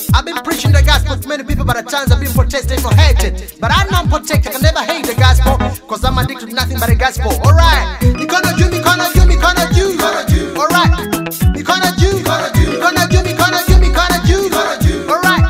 I've been preaching the gospel to many people, but at times I've been protested or hated. But I'm not protected, I can never hate the gospel, cause I'm addicted to nothing but the gospel. Alright, Mikono juu, Mikono juu, Mikono juu. Alright, Mikono juu, Mikono juu, Mikono juu, Mikono juu. Alright,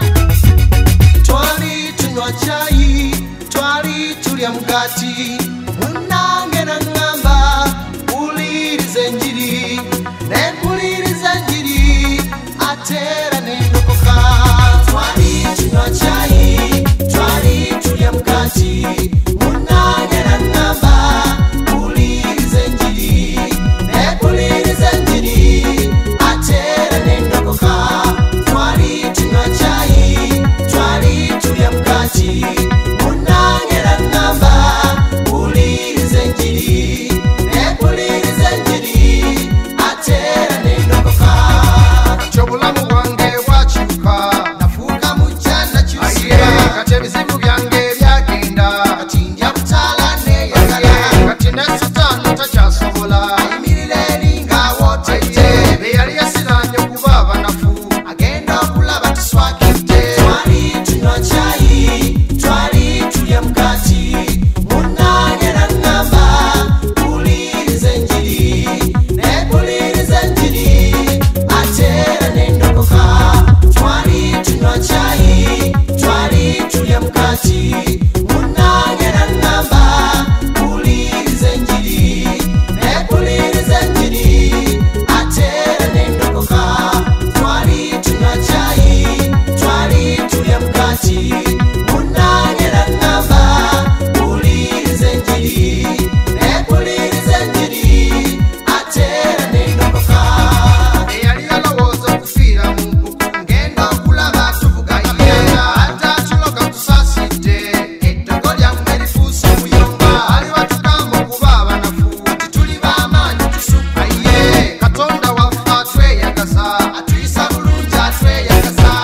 twali tunywa chai, twali tulya mkati, munange na ngamba, ulirize njiri, nepulirize njiri, atera nendokoka. Twali tunywa chai, twali tulya mkati, munange na ngamba, ulirize njiri, nepulirize njiri, atera nendokoka. Twali tunywa chai, twali tulya mkati, munange na ngamba, ulirize njiri, nepulirize njiri, atera nendokoka. Chobulamu bwange bwakyuka, nafuuka mujja nakyusa, kati ebizibu byange byagenda, kati nja butaala neyagala, kati ne Sitaani takyasobola ayimirira eri ng'awootedde, be yali yasiraanye okuba abanafu agenda okulaba tuswakidde. Twali tunywa chai, twali tulya mkati, munange na ngamba, ulirize njiri, nepulirize njiri, atera nendokoka. Twali tunywa chai, twali tulya mkati, munange na ngamba, ulirize njiri, nepulirize njiri, atera nendokoka. Twali tunywa chai, twali tulya mkati, munange na ngamba, ulirize njiri, nepulirize njiri, atera nendokoka. Eyali alowooza okufiira mu mpuku, ngenda okulaba tuvuga iyenda, ate atuloka tusaasidde, eddogo lyammwe lifuuse omuyonga. Ali watugamba okuba abanafu, tituli b'amaanyi tusukka ye. Katonda waffe atweyagaza, atuyisa bulungi atweyagaza.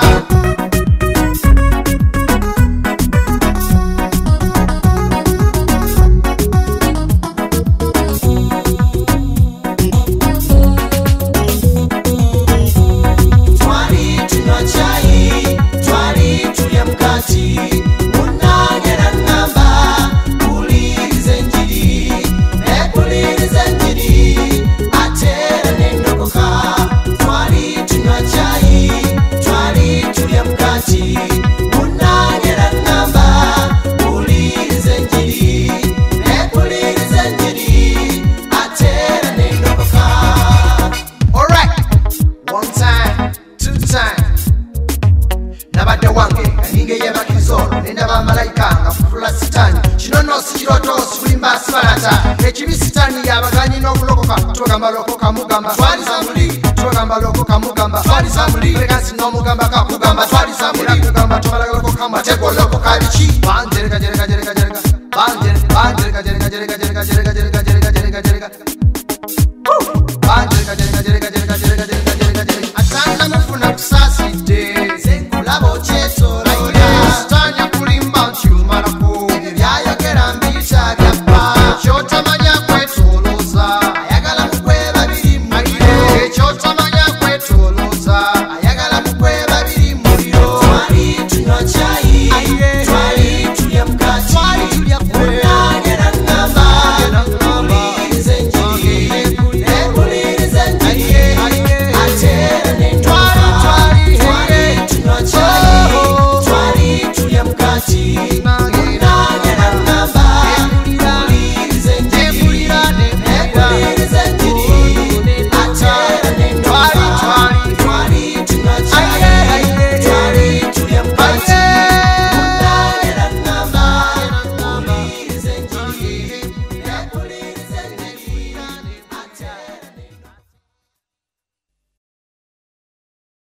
Twali tunywa chai, twali tulya mkati, munange na ngamba, ulirize njiri, nepulirize njiri, atera nendokoka. Twali tunywa chai, twali tulya mkati, munange na ngamba, ulirize njiri, nepulirize njiri, atera nendokoka. Alright, one time, two time. Nabadde wange aninge yebakizolo, nendaba malayika nga fufula Sitaani. Kino nno si kirooto, si bulimba sibalata, ekibi Sitaani yabaganyi n'okulokoka. Tubagamba lokoka mugamba twaliza muli, tubagamba lokoka mugamba twaliza muli, lekansi n'omugamba kakugamba twaliza muli, era kugamba tubalaga lokoka matego lokoka biki. Banjereka jereka jereka jereka, banjereka jereka jereka.